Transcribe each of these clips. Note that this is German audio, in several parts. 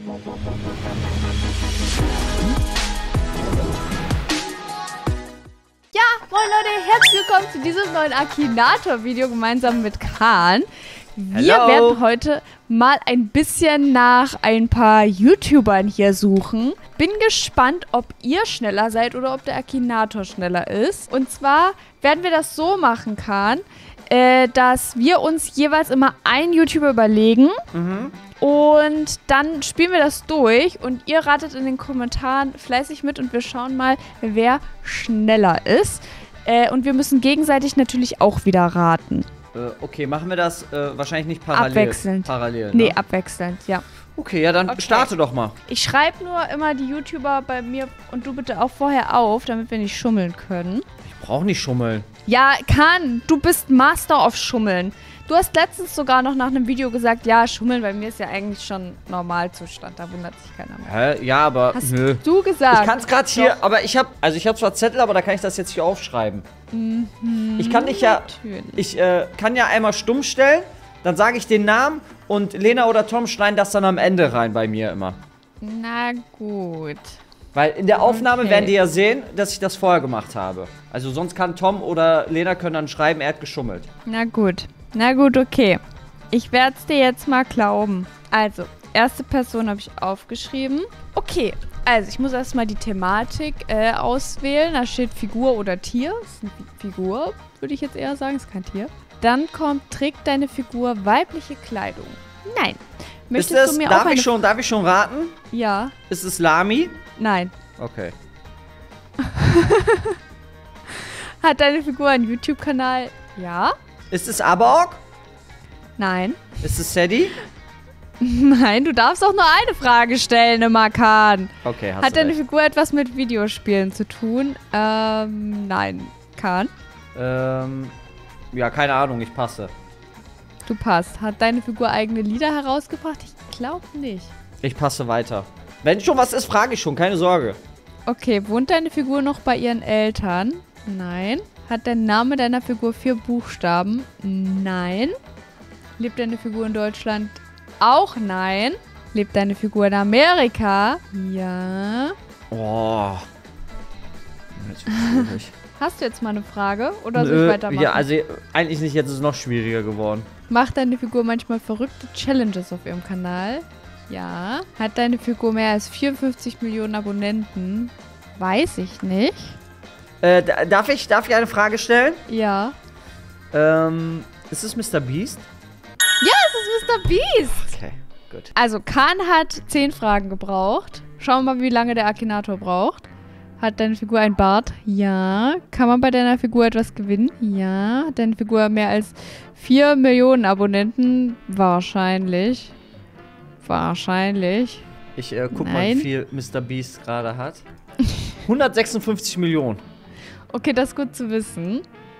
Ja, moin Leute, herzlich willkommen zu diesem neuen Akinator-Video gemeinsam mit Kahn. Wir werden heute mal ein bisschen nach ein paar YouTubern hier suchen. Bin gespannt, ob ihr schneller seid oder ob der Akinator schneller ist. Und zwar werden wir das so machen, Kahn, dass wir uns jeweils immer einen YouTuber überlegen. Und dann spielen wir das durch und ihr ratet in den Kommentaren fleißig mit und wir schauen mal, wer schneller ist. Und wir müssen gegenseitig natürlich auch wieder raten. Okay, machen wir das wahrscheinlich nicht parallel. Abwechselnd. Parallel, ne? Nee, abwechselnd, ja. Okay, ja, dann starte doch mal. Ich schreibe nur immer die YouTuber bei mir und du bitte auch vorher auf, damit wir nicht schummeln können. Ich brauche nicht schummeln. Ja, Kahn, du bist Master of Schummeln. Du hast letztens sogar noch nach einem Video gesagt, ja, Schummeln bei mir ist ja eigentlich schon Normalzustand. Da wundert sich keiner mehr. Hä? Ja, aber Hast nö. du gesagt? Ich kann es gerade hier, aber ich habe zwar Zettel, aber da kann ich das jetzt hier aufschreiben. Ich kann dich ja, ich kann ja einmal stumm stellen, dann sage ich den Namen und Lena oder Tom schneiden das dann am Ende rein bei mir immer. Na gut. Weil in der Aufnahme werden die ja sehen, dass ich das vorher gemacht habe. Also sonst kann Tom oder Lena können dann schreiben, er hat geschummelt. Na gut. Na gut, okay. Ich werde es dir jetzt mal glauben. Also, erste Person habe ich aufgeschrieben. Okay, also ich muss erstmal die Thematik auswählen. Da steht Figur oder Tier. Das ist eine Figur, würde ich jetzt eher sagen. Ist kein Tier. Dann kommt, trägt deine Figur weibliche Kleidung? Nein. Möchtest du mir auch darf ich schon raten? Ja. Ist es Lami? Nein. Okay. Hat deine Figur einen YouTube-Kanal? Ja. Ist es Abaok? Nein. Ist es Sadie? Nein, du darfst auch nur eine Frage stellen, immer, Kahn. Okay, hast du Hat deine recht. Figur etwas mit Videospielen zu tun? Nein. Kahn? Ja, keine Ahnung, ich passe. Du passt. Hat deine Figur eigene Lieder herausgebracht? Ich glaube nicht. Ich passe weiter. Wenn schon was ist, frage ich schon, keine Sorge. Okay, wohnt deine Figur noch bei ihren Eltern? Nein. Hat der Name deiner Figur 4 Buchstaben? Nein. Lebt deine Figur in Deutschland? Auch nein. Lebt deine Figur in Amerika? Ja. Oh. Jetzt wird's schwierig. Hast du jetzt mal eine Frage? Oder soll ich weitermachen? Ja, also eigentlich nicht, jetzt ist es noch schwieriger geworden. Macht deine Figur manchmal verrückte Challenges auf ihrem Kanal? Ja. Hat deine Figur mehr als 54 Millionen Abonnenten? Weiß ich nicht. Darf ich eine Frage stellen? Ja. Ist es Mr. Beast? Ja, es ist Mr. Beast. Okay, gut. Also, Kahn hat 10 Fragen gebraucht. Schauen wir mal, wie lange der Akinator braucht. Hat deine Figur ein Bart? Ja. Kann man bei deiner Figur etwas gewinnen? Ja. Hat deine Figur mehr als 4 Millionen Abonnenten? Wahrscheinlich. Wahrscheinlich. Ich guck mal, wie viel Mr. Beast gerade hat. 156 Millionen. Okay, das ist gut zu wissen.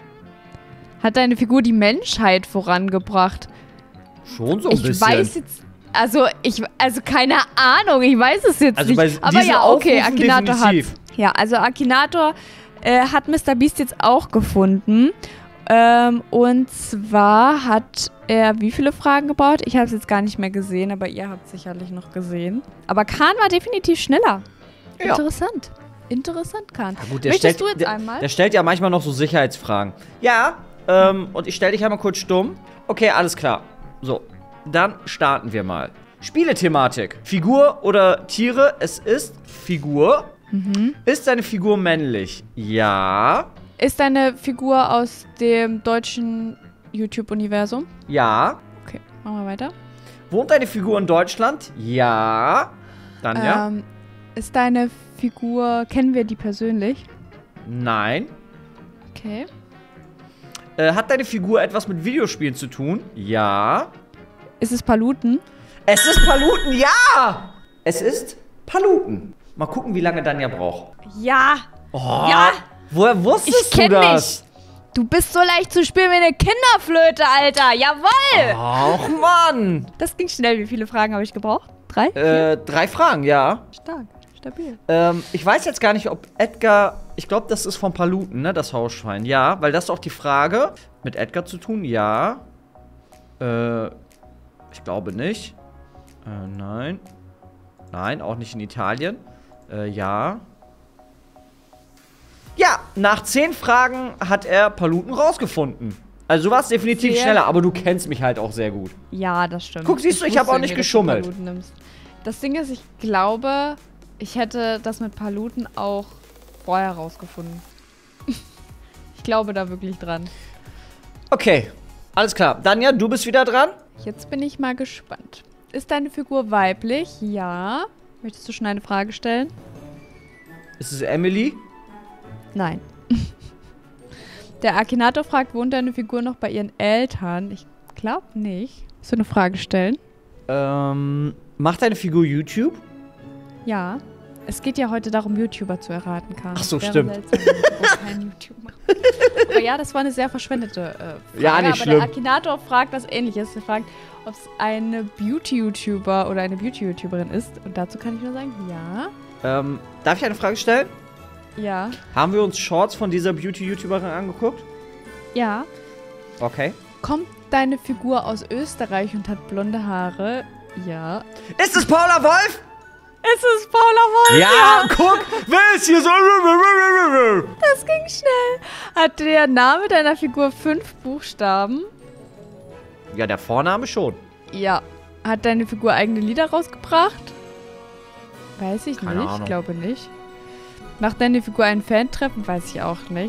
Hat deine Figur die Menschheit vorangebracht? Schon so ein bisschen. Ich weiß jetzt... Also keine Ahnung, ich weiß es jetzt also nicht. bei Aber ja, okay, Aufrufen Akinator hat. definitiv. Ja, also Akinator hat Mr. Beast jetzt auch gefunden. Und zwar hat er wie viele Fragen gebraucht? Ich habe es jetzt gar nicht mehr gesehen, aber ihr habt es sicherlich noch gesehen. Aber Kahn war definitiv schneller. Ja. Interessant. Interessant, Kahn. Ja, gut, Möchtest du jetzt einmal? Der stellt ja manchmal noch so Sicherheitsfragen. Ja, und ich stelle dich einmal kurz stumm. Okay, alles klar. So, dann starten wir mal. Spielethematik. Figur oder Tiere? Es ist Figur. Ist deine Figur männlich? Ja. Ist deine Figur aus dem deutschen YouTube-Universum? Ja. Okay, machen wir weiter. Wohnt deine Figur in Deutschland? Ja. Dann ja. Ist deine Figur, kennen wir die persönlich? Nein. Okay. Hat deine Figur etwas mit Videospielen zu tun? Ja. Ist es Paluten? Es ist Paluten, ja! Es ist Paluten. Mal gucken, wie lange Danja braucht. Ja. Oh, Ja. Woher wusstest du kenn das? mich. Du bist so leicht zu spielen wie eine Kinderflöte, Alter. Jawoll. Och, Mann. Das ging schnell. Wie viele Fragen habe ich gebraucht? 3? 4? 3 Fragen, ja. Stark. Stabil. Ich weiß jetzt gar nicht, ob Edgar... Ich glaube, das ist von Paluten, ne? Das Hausschwein. Ja, weil das ist auch die Frage. Mit Edgar zu tun? Ja. Ich glaube nicht. Nein. Nein, auch nicht in Italien. Ja. Ja, nach 10 Fragen hat er Paluten rausgefunden. Also du warst definitiv schneller, aber du kennst mich halt auch sehr gut. Ja, das stimmt. Guck, siehst du, ich habe auch nicht geschummelt. Das Ding ist, ich glaube, ich hätte das mit Paluten auch vorher rausgefunden. Ich glaube da wirklich dran. Okay, alles klar. Danja, du bist wieder dran. Jetzt bin ich mal gespannt. Ist deine Figur weiblich? Ja. Möchtest du schon eine Frage stellen? Ist es Emily? Nein. Der Akinator fragt, wohnt deine Figur noch bei ihren Eltern? Ich glaube nicht. Willst du eine Frage stellen? Macht deine Figur YouTube? Ja. Es geht ja heute darum, YouTuber zu erraten, Karl. Ach so, Wäre stimmt. seltsam, wenn ich kein YouTube mache. Aber ja, das war eine sehr verschwendete Frage. Ja, nicht schlimm. Aber der Akinator fragt was Ähnliches. Er fragt, ob es eine Beauty-YouTuber oder eine Beauty-YouTuberin ist. Und dazu kann ich nur sagen, ja. Darf ich eine Frage stellen? Ja. Haben wir uns Shorts von dieser Beauty-YouTuberin angeguckt? Ja. Okay. Kommt deine Figur aus Österreich und hat blonde Haare? Ja. Ist es Paula Wolf? Es ist Paula Wolf. Ja, guck, wer ist hier so? Das ging schnell. Hat der Name deiner Figur 5 Buchstaben? Ja, der Vorname schon. Ja. Hat deine Figur eigene Lieder rausgebracht? Weiß ich Keine nicht. Ahnung. Ich glaube nicht. Macht deine Figur ein Fan-Treffen? Weiß ich auch nicht.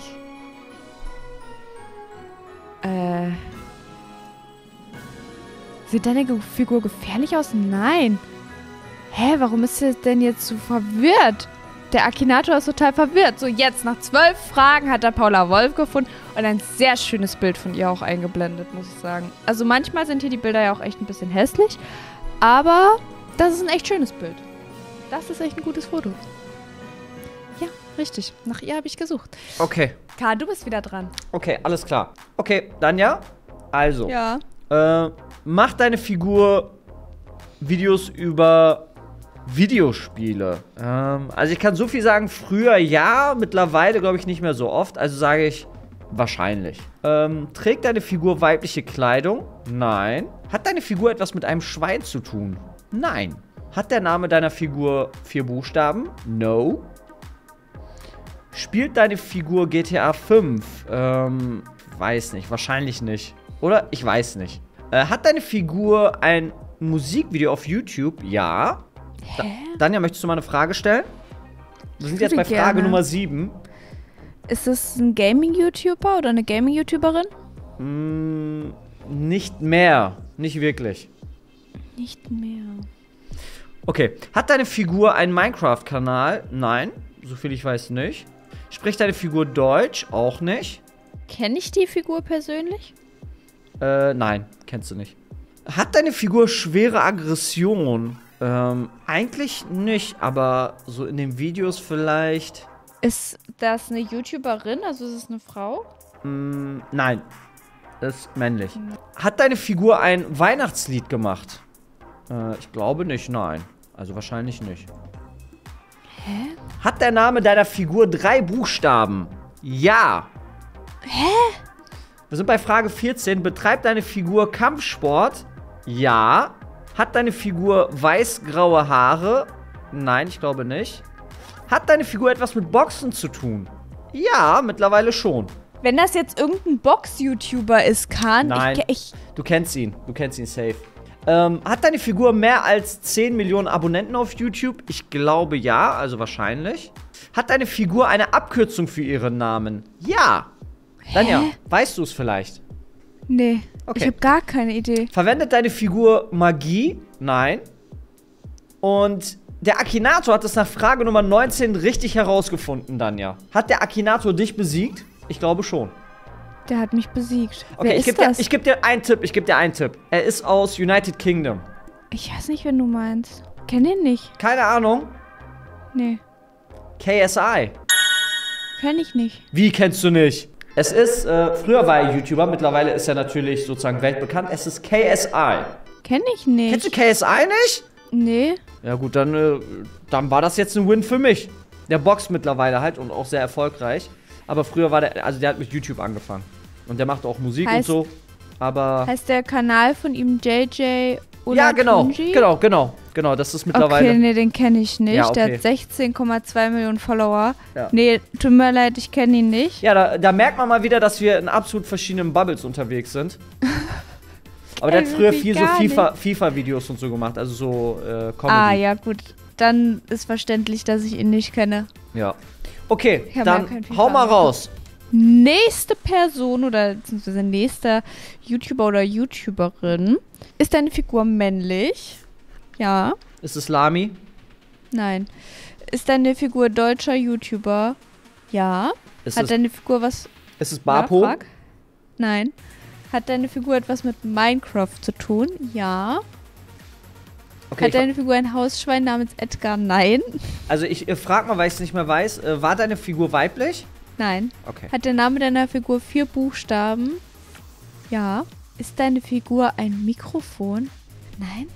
Sieht deine Figur gefährlich aus? Nein. Hä, warum ist er denn jetzt so verwirrt? Der Akinator ist total verwirrt. So, jetzt, nach 12 Fragen hat er Paula Wolf gefunden und ein sehr schönes Bild von ihr auch eingeblendet, muss ich sagen. Also manchmal sind hier die Bilder ja auch echt ein bisschen hässlich, aber das ist ein echt schönes Bild. Das ist echt ein gutes Foto. Ja, richtig. Nach ihr habe ich gesucht. Okay. Karl, du bist wieder dran. Okay, alles klar. Okay, Danja, also. Ja. Macht deine Figur Videos über Videospiele? Also ich kann so viel sagen, früher ja, mittlerweile glaube ich nicht mehr so oft, also sage ich wahrscheinlich. Trägt deine Figur weibliche Kleidung? Nein. Hat deine Figur etwas mit einem Schwein zu tun? Nein. Hat der Name deiner Figur 4 Buchstaben? No. Spielt deine Figur GTA 5? Weiß nicht, wahrscheinlich nicht. Oder? Ich weiß nicht. Hat deine Figur ein Musikvideo auf YouTube? Ja. Danja, möchtest du mal eine Frage stellen? Wir sind jetzt bei Frage Nummer 7. Ist es ein Gaming-YouTuber oder eine Gaming-YouTuberin? Nicht mehr. Nicht wirklich. Nicht mehr. Okay. Hat deine Figur einen Minecraft-Kanal? Nein. Soviel ich weiß nicht. Spricht deine Figur Deutsch? Auch nicht. Kenne ich die Figur persönlich? Nein. Kennst du nicht. Hat deine Figur schwere Aggression? Eigentlich nicht, aber so in den Videos vielleicht. Ist das eine YouTuberin? Also ist es eine Frau? Nein. Ist männlich. Hat deine Figur ein Weihnachtslied gemacht? Ich glaube nicht, nein. Also wahrscheinlich nicht. Hä? Hat der Name deiner Figur 3 Buchstaben? Ja. Hä? Wir sind bei Frage 14. Betreibt deine Figur Kampfsport? Ja. Hat deine Figur weiß-graue Haare? Nein, ich glaube nicht. Hat deine Figur etwas mit Boxen zu tun? Ja, mittlerweile schon. Wenn das jetzt irgendein Box-YouTuber ist, Kahn, Nein, du kennst ihn. Du kennst ihn safe. Hat deine Figur mehr als 10 Millionen Abonnenten auf YouTube? Ich glaube ja, also wahrscheinlich. Hat deine Figur eine Abkürzung für ihren Namen? Ja. Danja, weißt du es vielleicht? Nee, Okay. ich habe gar keine Idee. Verwendet deine Figur Magie? Nein. Und der Akinator hat es nach Frage Nummer 19 richtig herausgefunden, Danja. Hat der Akinator dich besiegt? Ich glaube schon. Der hat mich besiegt. Okay, Wer ist das? ich geb dir einen Tipp. Er ist aus United Kingdom. Ich weiß nicht, wen du meinst. Kenn ihn nicht. Keine Ahnung. Nee, KSI. kenn ich nicht. Wie kennst du nicht? Es ist, früher war er YouTuber, mittlerweile ist er natürlich sozusagen weltbekannt. Es ist KSI. Kenn ich nicht. Kennst du KSI nicht? Nee. Ja gut, dann war das jetzt ein Win für mich. Der boxt mittlerweile halt und auch sehr erfolgreich. Aber früher war der, also der hat mit YouTube angefangen. Und der macht auch Musik und so. Aber. Heißt der Kanal von ihm JJ oder Ja, genau. Tunji? Genau, das ist mittlerweile... Okay, nee, den kenne ich nicht. Ja, okay. Der hat 16,2 Millionen Follower. Ja. Nee, tut mir leid, ich kenne ihn nicht. Ja, da merkt man mal wieder, dass wir in absolut verschiedenen Bubbles unterwegs sind. Aber der hat früher viel so FIFA-Videos und so gemacht, also so Comedy. Ah, ja, gut. Dann ist verständlich, dass ich ihn nicht kenne. Ja. Okay, Ich hab dann ja kein FIFA hau mal angeguckt. raus. Nächste Person oder beziehungsweise nächster YouTuber oder YouTuberin. Ist deine Figur männlich? Ja. Ist es Lami? Nein. Ist deine Figur deutscher YouTuber? Ja. Hat deine Figur was... Ist es Bapo? Ja, frag. Nein. Hat deine Figur etwas mit Minecraft zu tun? Ja. Okay, Hat deine Figur ein Hausschwein namens Edgar? Nein. also ich frag mal, weil ich es nicht mehr weiß. War deine Figur weiblich? Nein. Okay. Hat der Name deiner Figur 4 Buchstaben? Ja. Ist deine Figur ein Mikrofon? Nein.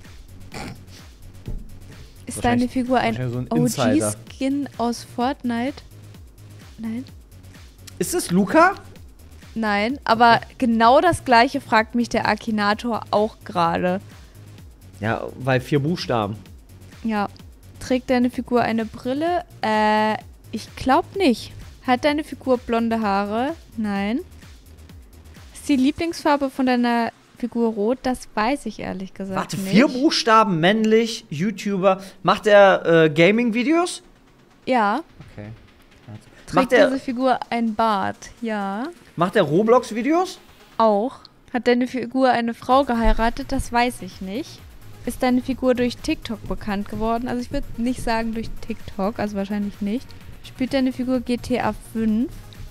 Ist deine Wahrscheinlich- Figur ein wahrscheinlich so ein Insider. OG-Skin aus Fortnite? Nein. Ist es Luca? Nein, aber genau das gleiche fragt mich der Akinator auch gerade. Ja, weil 4 Buchstaben. Ja. Trägt deine Figur eine Brille? Ich glaube nicht. Hat deine Figur blonde Haare? Nein. Ist die Lieblingsfarbe von deiner Figur rot? Das weiß ich ehrlich gesagt Warte, nicht. 4 Buchstaben, männlich, YouTuber. Macht er Gaming-Videos? Ja. Okay. Trägt diese Figur ein Bart? Ja. Macht er Roblox-Videos? Auch. Hat deine Figur eine Frau geheiratet? Das weiß ich nicht. Ist deine Figur durch TikTok bekannt geworden? Also ich würde nicht sagen durch TikTok, also wahrscheinlich nicht. Spielt deine Figur GTA 5?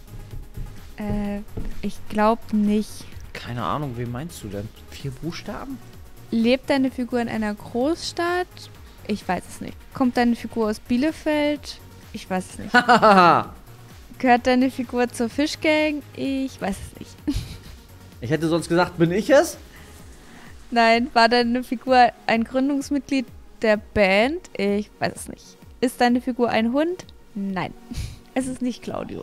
Ich glaube nicht. Keine Ahnung, wen meinst du denn? 4 Buchstaben? Lebt deine Figur in einer Großstadt? Ich weiß es nicht. Kommt deine Figur aus Bielefeld? Ich weiß es nicht. Hahaha. Gehört deine Figur zur Fischgang? Ich weiß es nicht. Ich hätte sonst gesagt, bin ich es? Nein, war deine Figur ein Gründungsmitglied der Band? Ich weiß es nicht. Ist deine Figur ein Hund? Nein. Es ist nicht Claudio.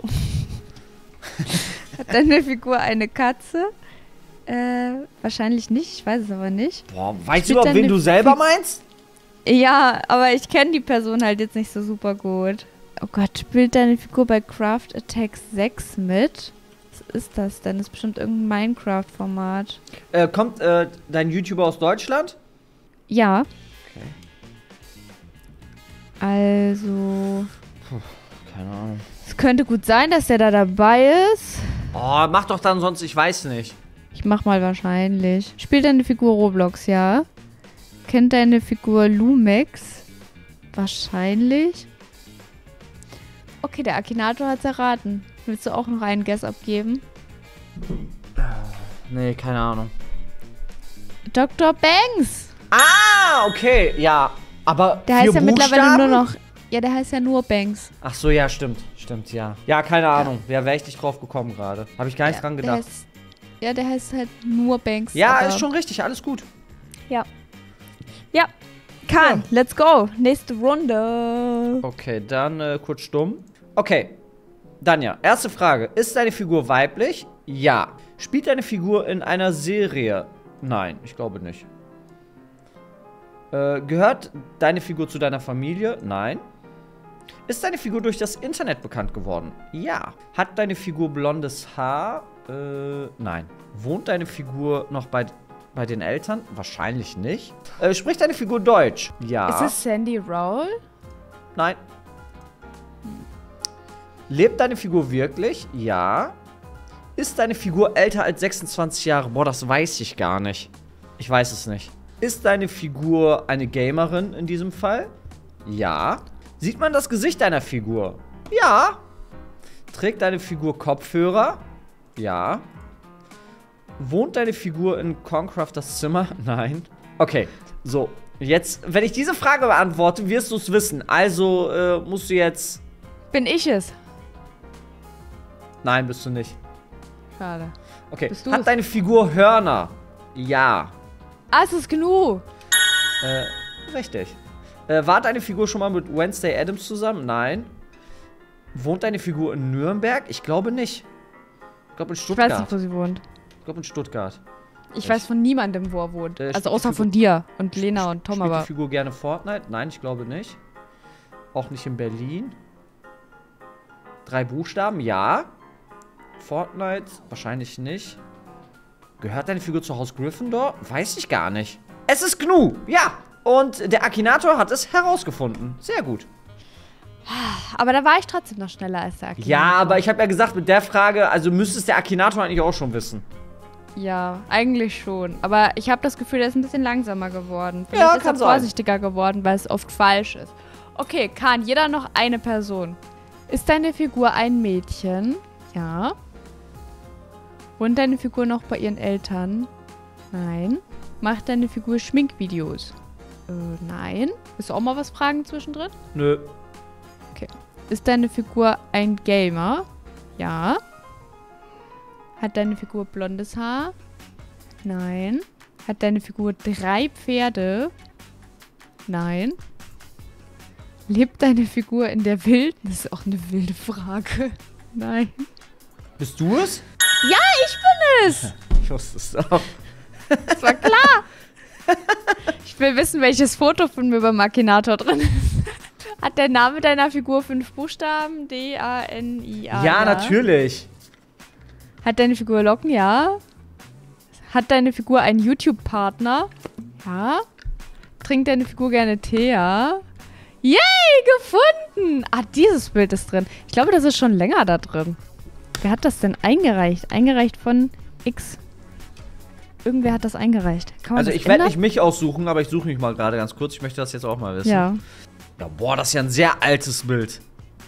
Hat deine Figur eine Katze? Wahrscheinlich nicht, ich weiß es aber nicht. Boah, weißt du Spielt überhaupt, wen deine du selber meinst? Ja, aber ich kenne die Person halt jetzt nicht so super gut. Oh Gott, spielt deine Figur bei Craft Attack 6 mit? Was ist das denn? Das ist bestimmt irgendein Minecraft-Format. Kommt dein YouTuber aus Deutschland? Ja. Okay. Also, Keine Ahnung. es könnte gut sein, dass der da dabei ist. Oh, mach doch dann sonst, ich weiß nicht. Ich mach mal wahrscheinlich. Spielt deine Figur Roblox, ja? Kennt deine Figur Lumex? Wahrscheinlich. Okay, der Akinator hat's erraten. Willst du auch noch einen Guess abgeben? Nee, keine Ahnung. Dr. Banks! Ah, okay, ja. Aber Der 4 heißt ja mittlerweile Buchstaben? nur noch... Ja, der heißt ja nur Banks. Ach so, ja, stimmt. Stimmt, ja. Ja, keine Ahnung. Ja, wäre ich nicht drauf gekommen gerade. Habe ich gar nicht dran gedacht. Der heißt halt nur Banks. Ja, aber- ist schon richtig. Alles gut. Ja. Ja. Kahn, let's go. Nächste Runde. Okay, dann kurz stumm. Okay. Danja, erste Frage. Ist deine Figur weiblich? Ja. Spielt deine Figur in einer Serie? Nein, ich glaube nicht. Gehört deine Figur zu deiner Familie? Nein. Ist deine Figur durch das Internet bekannt geworden? Ja. Hat deine Figur blondes Haar? Nein. Wohnt deine Figur noch bei den Eltern? Wahrscheinlich nicht. Spricht deine Figur Deutsch? Ja. Ist es Sandy Rowell? Nein. Lebt deine Figur wirklich? Ja. Ist deine Figur älter als 26 Jahre? Boah, das weiß ich gar nicht. Ich weiß es nicht. Ist deine Figur eine Gamerin in diesem Fall? Ja. Sieht man das Gesicht deiner Figur? Ja. Trägt deine Figur Kopfhörer? Ja. Wohnt deine Figur in Concrafters Zimmer? Nein. Okay, so. Jetzt, wenn ich diese Frage beantworte, wirst du es wissen. Also musst du jetzt... Bin ich es? Nein, bist du nicht. Schade. Okay. Bist du Hat es? deine Figur Hörner? Ja. Ah, es ist genug. Richtig. War deine Figur schon mal mit Wednesday Addams zusammen? Nein. Wohnt deine Figur in Nürnberg? Ich glaube nicht. Ich glaube in Ich Stuttgart. weiß nicht, wo sie wohnt. Ich glaube in Stuttgart. Ich weiß von niemandem, wo er wohnt. Also außer von dir und Lena und Tom, Spielt aber... die Figur gerne Fortnite? Nein, ich glaube nicht. Auch nicht in Berlin. 3 Buchstaben, ja. Fortnite, wahrscheinlich nicht. Gehört deine Figur zu Haus Gryffindor? Weiß ich gar nicht. Es ist Gnu, ja. Und der Akinator hat es herausgefunden. Sehr gut. Aber da war ich trotzdem noch schneller als der Akinator. Ja, aber ich habe ja gesagt, mit der Frage, also müsste es der Akinator eigentlich auch schon wissen. Ja, eigentlich schon. Aber ich habe das Gefühl, der ist ein bisschen langsamer geworden. Ja, Vielleicht ist kann er sein. vorsichtiger geworden, weil es oft falsch ist. Okay, Kahn, jeder noch eine Person. Ist deine Figur ein Mädchen? Ja. Wohnt deine Figur noch bei ihren Eltern? Nein. Macht deine Figur Schminkvideos? Nein. Willst du auch mal was fragen zwischendrin? Nö. Okay. Ist deine Figur ein Gamer? Ja. Hat deine Figur blondes Haar? Nein. Hat deine Figur 3 Pferde? Nein. Lebt deine Figur in der Wildnis? Ist auch eine wilde Frage. Nein. Bist du es? Ja, ich bin es! Ich wusste es doch. Das war klar. Ich will wissen, welches Foto von mir beim Akinator drin ist. Hat der Name deiner Figur 5 Buchstaben? D-A-N-I-A? Ja, natürlich. Hat deine Figur Locken? Ja. Hat deine Figur einen YouTube-Partner? Ja. Trinkt deine Figur gerne Tee? Ja. Yay, gefunden! Ah, dieses Bild ist drin. Ich glaube, das ist schon länger da drin. Wer hat das denn eingereicht? Eingereicht von X. Irgendwer hat das eingereicht. Kann man Also das ich werde ändern? nicht mich aussuchen, aber ich suche mich mal gerade ganz kurz. Ich möchte das jetzt auch mal wissen. Ja. Ja, boah, das ist ja ein sehr altes Bild.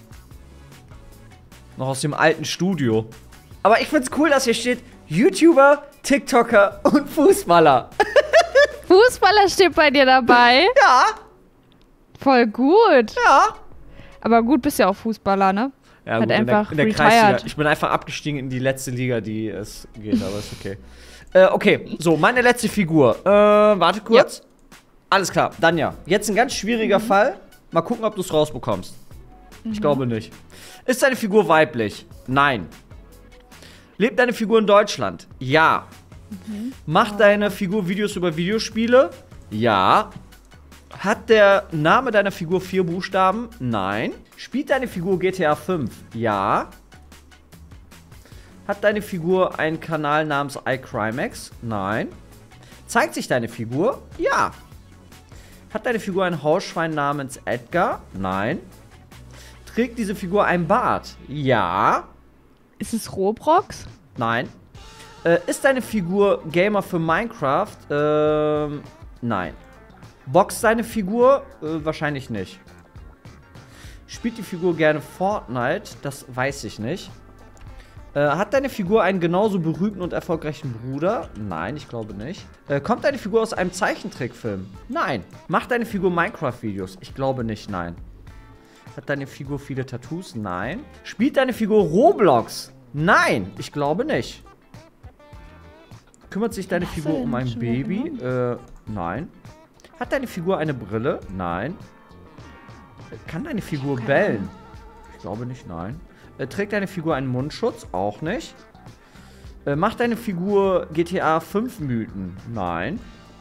Noch aus dem alten Studio. Aber ich find's cool, dass hier steht YouTuber, TikToker und Fußballer. Fußballer steht bei dir dabei. Ja, Voll gut. ja. Aber gut, bist ja auch Fußballer, ne? Ja, Hat gut, einfach in der retired. Kreisliga. Ich bin einfach abgestiegen in die letzte Liga, die es geht, aber ist okay. Okay, so, meine letzte Figur. Warte kurz. Alles klar, Danja. Jetzt ein ganz schwieriger Fall. Mal gucken, ob du es rausbekommst. Ich glaube nicht. Ist deine Figur weiblich? Nein. Lebt deine Figur in Deutschland? Ja. Macht deine Figur Videos über Videospiele? Ja. Hat der Name deiner Figur 4 Buchstaben? Nein. Spielt deine Figur GTA 5? Ja. Hat deine Figur einen Kanal namens iCrimex? Nein. Zeigt sich deine Figur? Ja. Hat deine Figur ein Hausschwein namens Edgar? Nein. Trägt diese Figur ein Bart? Ja. Ist es Roblox? Nein. Ist deine Figur Gamer für Minecraft? Nein. Boxt deine Figur? Wahrscheinlich nicht. Spielt die Figur gerne Fortnite? Das weiß ich nicht. Hat deine Figur einen genauso berühmten und erfolgreichen Bruder? Nein, ich glaube nicht. Kommt deine Figur aus einem Zeichentrickfilm? Nein. Macht deine Figur Minecraft-Videos? Ich glaube nicht, nein. Hat deine Figur viele Tattoos? Nein. Spielt deine Figur Roblox? Nein, ich glaube nicht. Kümmert sich deine Figur um ein Baby? Nein. Hat deine Figur eine Brille? Nein. Kann deine Figur bellen? Ich glaube nicht, nein. Trägt deine Figur einen Mundschutz? Auch nicht. Macht deine Figur GTA 5 Mythen? Nein.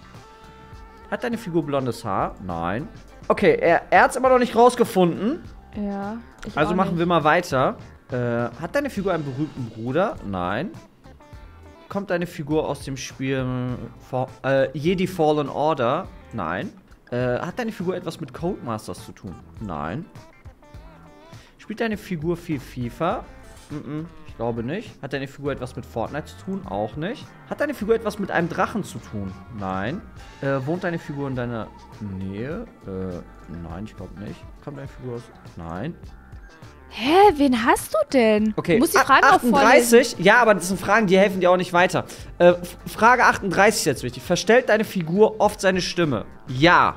Hat deine Figur blondes Haar? Nein. Okay, er hat es immer noch nicht rausgefunden. Ja. Also machen wir mal weiter. Hat deine Figur einen berühmten Bruder? Nein. Kommt deine Figur aus dem Spiel Jedi Fallen Order? Nein. Hat deine Figur etwas mit Codemasters zu tun? Nein. Spielt deine Figur viel FIFA? Ich glaube nicht. Hat deine Figur etwas mit Fortnite zu tun? Auch nicht. Hat deine Figur etwas mit einem Drachen zu tun? Nein. Wohnt deine Figur in deiner Nähe? Nein, ich glaube nicht. Kommt deine Figur aus... Nein. Hä, wen hast du denn? Okay, Du musst die Fragen auch vorlesen. 38. Ja, aber das sind Fragen, die helfen dir auch nicht weiter. Frage 38 ist jetzt wichtig. Verstellt deine Figur oft seine Stimme? Ja.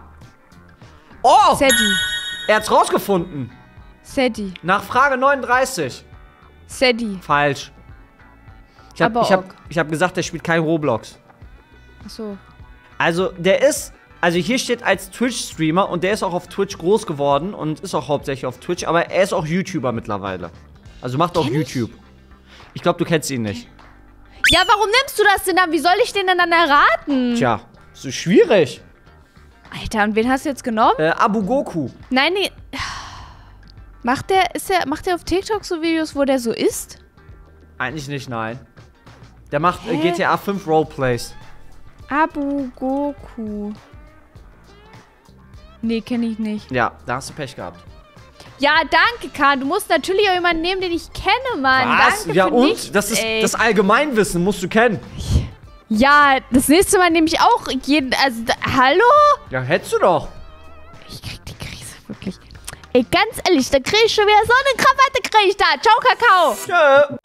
Oh! Sadie. Er hat's rausgefunden. Sadie. Nach Frage 39. Sadie. Falsch. Ich Aber hab gesagt, der spielt kein Roblox. Achso. Also, der ist... Also, hier steht als Twitch-Streamer und der ist auch auf Twitch groß geworden und ist auch hauptsächlich auf Twitch, aber er ist auch YouTuber mittlerweile. Also, macht auch Kenn ich? YouTube. Ich glaube, du kennst ihn nicht. Ja, warum nimmst du das denn dann? Wie soll ich den denn dann erraten? Tja, ist so schwierig. Alter, und wen hast du jetzt genommen? Abu Goku. Nein, nee. Macht der auf TikTok so Videos, wo der so isst? Eigentlich nicht, nein. Der macht GTA 5 Roleplays. Abu Goku. Nee, kenne ich nicht. Ja, da hast du Pech gehabt. Ja, danke, Kahn. Du musst natürlich auch jemanden nehmen, den ich kenne, Mann. Was? Danke Ja, für und? nichts, Das ist ey. das Allgemeinwissen, musst du kennen. Ja, das nächste Mal nehme ich auch jeden. Also, hallo? Ja, hättest du doch. Ich krieg die Krise wirklich. Ey, ganz ehrlich, da krieg ich schon wieder so eine Krawatte, krieg ich da. Ciao, Kakao. Tschö.